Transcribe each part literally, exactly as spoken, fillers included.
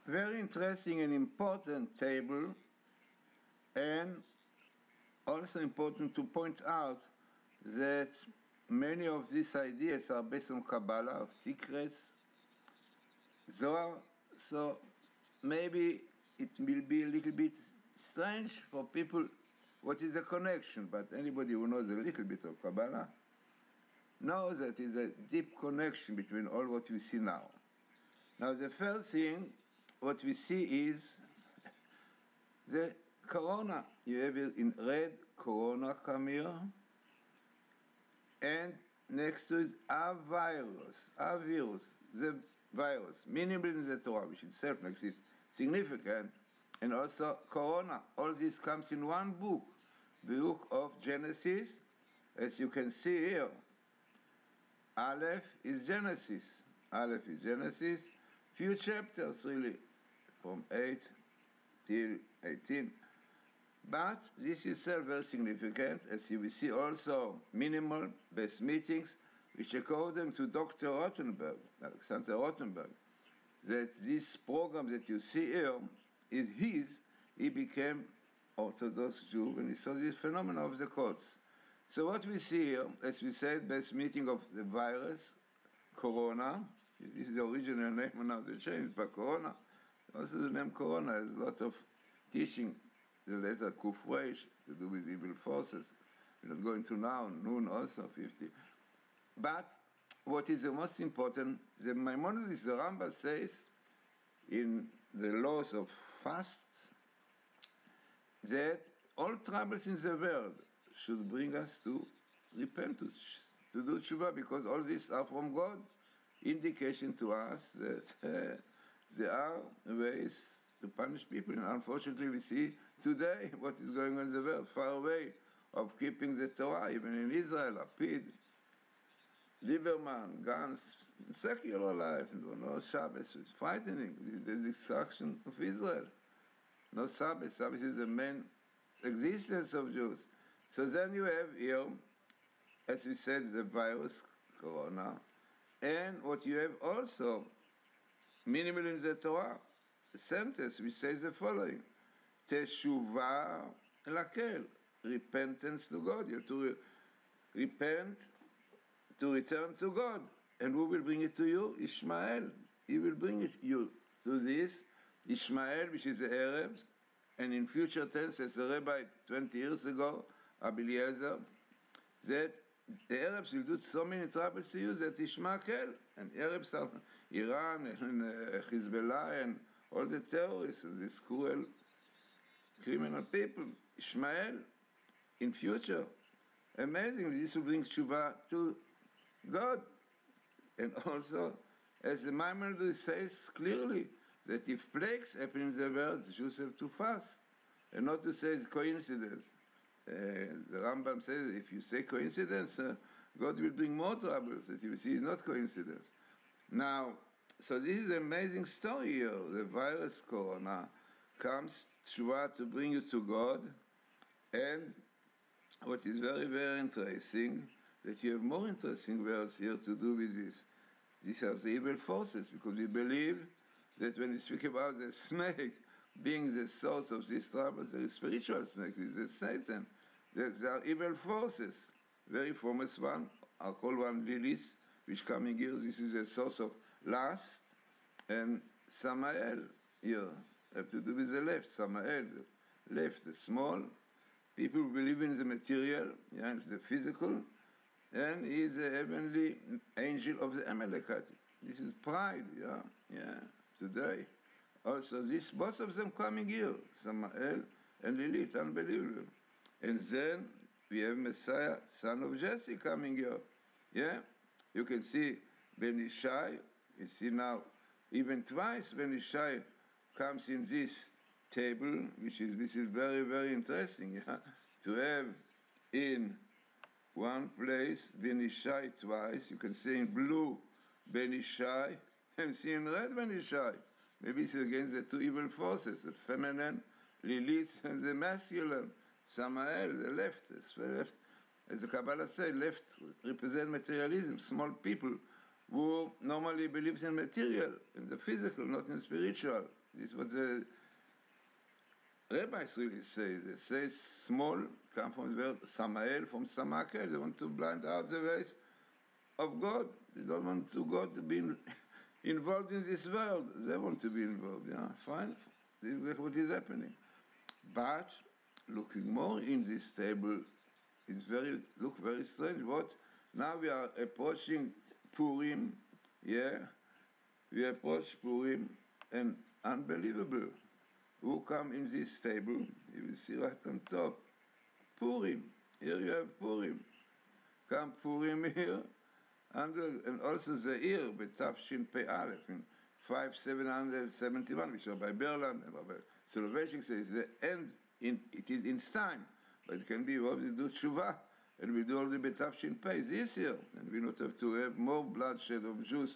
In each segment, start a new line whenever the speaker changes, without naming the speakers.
very interesting and important table, and also important to point out that many of these ideas are based on Kabbalah, secrets, Zohar, so maybe it will be a little bit strange for people what is the connection, but anybody who knows a little bit of Kabbalah knows that there is a deep connection between all what we see now. Now the first thing, what we see is the corona. You have it in red, corona come here, and next to it, a virus, a virus, the virus, minimal in the Torah, which itself makes it significant, and also corona. All this comes in one book, the book of Genesis. As you can see here, Aleph is Genesis. Aleph is Genesis. Few chapters, really, from eight till eighteen. But this is still very significant, as you will see also minimal best meetings, which according to Doctor Rothenberg, Alexander Rothenberg, that this program that you see here is his. He became Orthodox Jew when he saw this phenomenon of the cults. So what we see here, as we said, best meeting of the virus, corona. This is the original name, and now they changed, but corona. Also the name corona has a lot of teaching, the letter Kuf Reish, to do with evil forces. We're not going to now, noon also, fifty. But what is the most important, the Maimonides, the Rambam says in the laws of fasts, that all troubles in the world should bring us to repentance, to do tshuva, because all these are from God. Indication to us that uh, there are ways to punish people, and unfortunately we see today what is going on in the world, far away of keeping the Torah, even in Israel, Lapid, Lieberman, Gantz, secular life, no Shabbos, it's frightening, the destruction of Israel. No Sabbath, Sabbath is the main existence of Jews. So then you have here, as we said, the virus, corona, and what you have also, minimal in the Torah, a sentence which says the following, Teshuvah lakel, repentance to God. You have to re- repent, to return to God. And who will bring it to you? Ishmael. He will bring it you to this. Ishmael, which is the Arabs, and in future tense, as a rabbi twenty years ago, Rabbi Eliezer, that the Arabs will do so many troubles to you that Ishmael, and Arabs are Iran and uh, Hezbollah and all the terrorists and these cruel criminal people. Ishmael, in future, amazingly, this will bring tshuva to God. And also, as the Maimonides says clearly, that if plagues happen in the world, the Jews have to fast, and not to say it's coincidence. Uh, the Rambam says if you say coincidence, uh, God will bring more troubles. As you see, it's not coincidence. Now, so this is an amazing story here. The virus corona comes tshuva to bring you to God, and what is very, very interesting, that you have more interesting words here to do with this. These are the evil forces, because we believe that when we speak about the snake being the source of these troubles, there is spiritual snake, there is Satan. There are evil forces. Very famous one, I call one Lilith, which coming here, this is the source of lust, and Samael here, have to do with the left, Samael, the left, the small. People believe in the material, yeah, the physical, and he is a heavenly angel of the Amalekite. This is pride, yeah, yeah, today. Also, this, both of them coming here, Samael and Lilith, unbelievable. And then we have Messiah, son of Jesse, coming here. Yeah, you can see Ben Ishai. You see now, even twice Ben Ishai comes in this table, which is this is very, very interesting. Yeah, to have in one place Ben Ishai twice. You can see in blue Ben Ishai and see in red Ben Ishai. Maybe it's against the two evil forces, the feminine, Lilith, and the masculine, Samael, the left. The left. As the Kabbalah says, left represent materialism, small people who normally believes in material, in the physical, not in spiritual. This is what the rabbis really say. They say small come from the word Samael, from Samakel. They want to blind out the ways of God. They don't want to God to be in, involved in this world. They want to be involved. Yeah, fine. This is exactly what is happening. But looking more in this table is very look very strange. What now we are approaching Purim, yeah, we approach Purim, and unbelievable. Who come in this table? You will see right on top. Purim. Here you have Purim. Come Purim here, under, and also the year, B'Tafshin Pei Aleph, in five seven hundred seventy-one, which are by Berland and Rabbi Soloveitchik says the end. In, it is in time, but it can be what we do tshuva, and we do all the B'Tafshin Pei this year, and we not have to have more bloodshed of Jews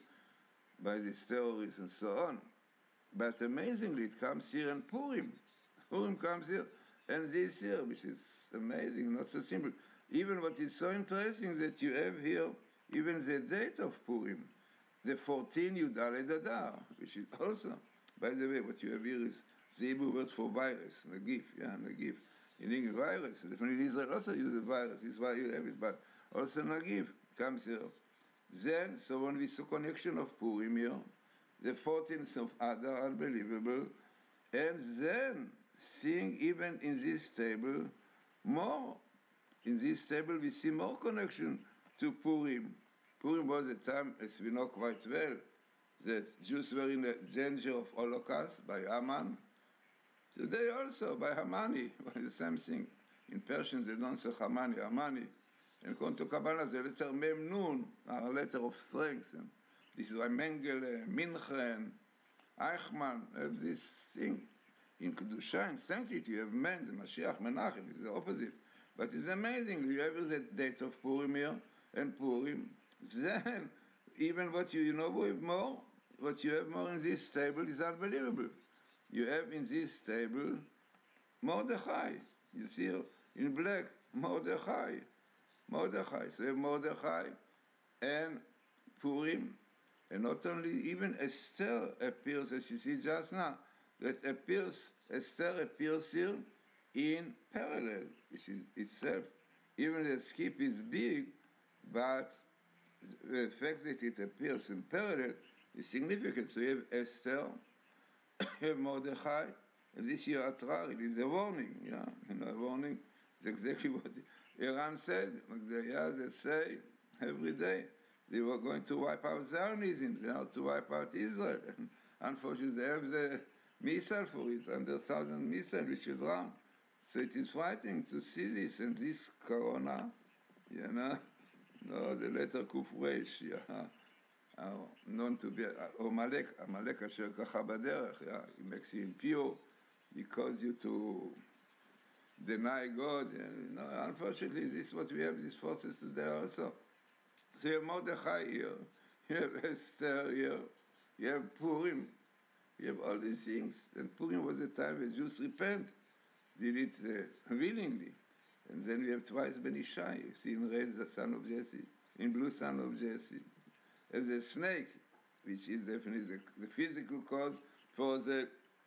by these terrorists and so on. But amazingly, it comes here in Purim. Purim comes here, and this year, which is amazing, not so simple. Even what is so interesting that you have here, even the date of Purim, the fourteen Yud Aled Adar, which is also, by the way, what you have here is the Hebrew word for virus, Nagif, yeah, Nagif. In English, virus, definitely Israel also uses virus, it's why you have it, but also Nagif comes here. Then, so when we saw connection of Purim here, the fourteenth of Adar, unbelievable, and then seeing even in this table more, in this table we see more connection to Purim. Purim was a time, as we know quite well, that Jews were in the danger of Holocaust by Haman. Today also by Hamani, the same thing. In Persian they don't say Hamani, Hamani. And according to Kabbalah, the letter Mem Nun are a letter of strength. And this is why Mengele, Minchen, Eichmann have this thing. In Kedusha, in sanctity, you have men, the Mashiach, Menachem, it's the opposite. But it's amazing, you have the date of Purim here, and Purim. Then, even what you, you know more, what you have more in this table is unbelievable. You have in this table Mordechai. You see in black, Mordechai. Mordechai. So you have Mordechai and Purim. And not only, even Esther appears, as you see just now, that appears, Esther appears here in parallel, which is itself, even the skip is big, but the fact that it appears in parallel is significant. So you have Esther, you have Mordechai, and this year Atrar, it is a warning, yeah, you know, a warning is exactly what Iran said. Yeah, they say every day they were going to wipe out Zionism, they are to wipe out Israel. And unfortunately, they have the missile for it, under thousand missile, which is wrong. So it is frightening to see this, and this corona, you know, no, the letter Kuf Reish, yeah, uh, known to be Amalek, Amalek asher kacha baderech, yeah, he makes you impure, he calls you to deny God. And, you know, unfortunately, this is what we have, these forces today also. So you have Mordechai here, you have Esther here, you have Purim, you have all these things. And Purim was the time when Jews repent, did it uh, willingly. And then we have twice Ben Ishai, you see in red the son of Jesse, in blue son of Jesse. And the snake, which is definitely the, the physical cause for the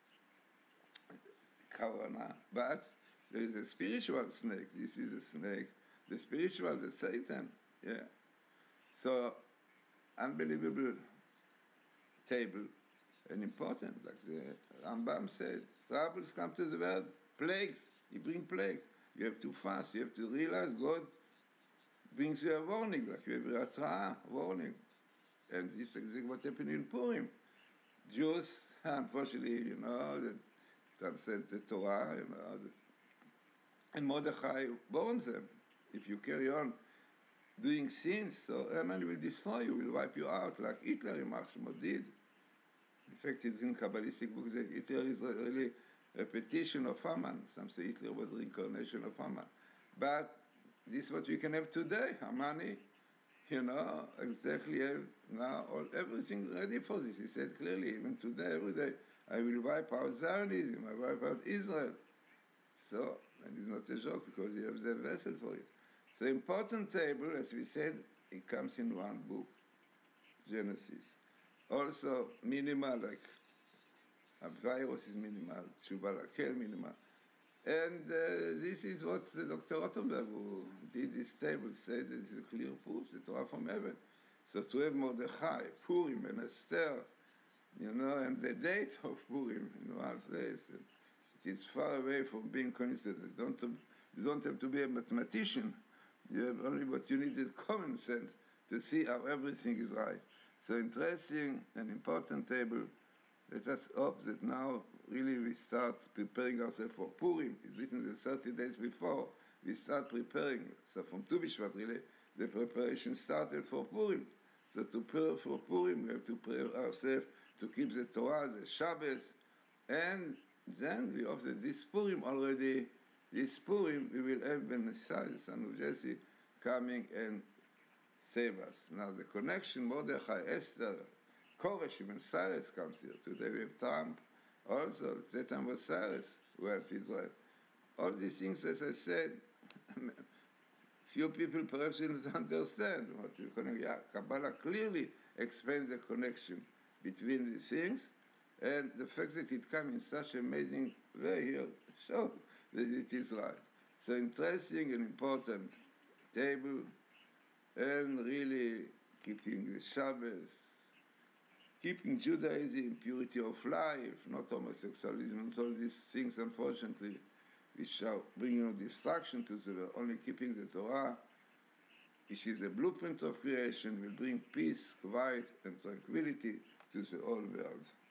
corona. But there is a spiritual snake. This is a snake. The spiritual, the Satan. Yeah. So, unbelievable table and important, like the Rambam said. Troubles come to the world, plagues. He brings plagues. You have to fast. You have to realize God brings you a warning, like you have a Atrah, warning. And this is exactly what happened in Purim. Jews, unfortunately, you know, they transcend the Torah, you know, the, and Mordechai warns them. If you carry on doing sins, so Haman will destroy you, will wipe you out, like Hitler in Marshmallow did. In fact, it's in Kabbalistic books that Hitler is really a repetition of Haman. Some say Hitler was the reincarnation of Haman. But this is what we can have today, Hamani. You know, exactly have now all, everything ready for this. He said clearly, even today, every day, I will wipe out Zionism, I will wipe out Israel. So, and it's not a joke because he has the vessel for it. So important table, as we said, it comes in one book. Genesis. Also minimal, like virus is minimal, Tshuva Lakel minimal. And uh, this is what uh, Doctor Rothenberg, who did this table, said this is a clear proof, the Torah from heaven. So to have Mordechai, Purim, and Esther, you know, and the date of Purim in one place, it is far away from being coincidence. You don't, you don't have to be a mathematician. You have only what you need is common sense to see how everything is right. So interesting and important table. Let us hope that now really we start preparing ourselves for Purim. It's written the thirty days before. We start preparing. So from Tu B'Shvat, really, the preparation started for Purim. So to prepare for Purim, we have to prepare ourselves to keep the Torah, the Shabbos, and then we hope that this Purim already, this Purim, we will have Ben Messiah, the son of Jesse, coming and save us. Now the connection, Mordechai, Esther, Koresh, even Cyrus comes here. Today we have Trump. Also, that time was Cyrus who helped Israel. All these things, as I said, few people perhaps didn't understand what is connected. Yeah, Kabbalah clearly explains the connection between these things, and the fact that it comes in such amazing way here shows that it is right. So interesting and important table, and really keeping the Shabbos, keeping Judaism, purity of life, not homosexualism, and all these things, unfortunately, which are bringing you know, destruction to the world. Only keeping the Torah, which is a blueprint of creation, will bring peace, quiet, and tranquility to the whole world.